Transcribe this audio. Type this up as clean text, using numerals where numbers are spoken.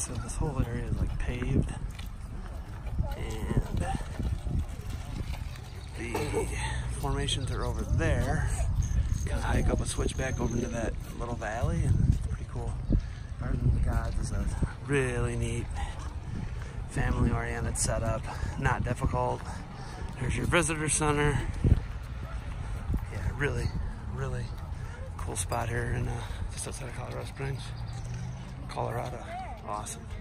So this whole area is like paved, and the formations are over there. Kind of hike up a switchback over into that little valley, and it's pretty cool. Garden of the Gods is a really neat family-oriented setup, not difficult. There's your visitor center. Yeah, really cool spot here in just outside of Colorado Springs, Colorado. Awesome.